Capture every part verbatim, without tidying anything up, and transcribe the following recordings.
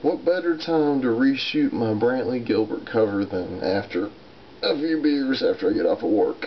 What better time to reshoot my Brantley Gilbert cover than after a few beers after I get off of work?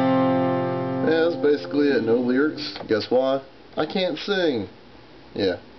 Basically it. No lyrics. Guess why? I can't sing. Yeah.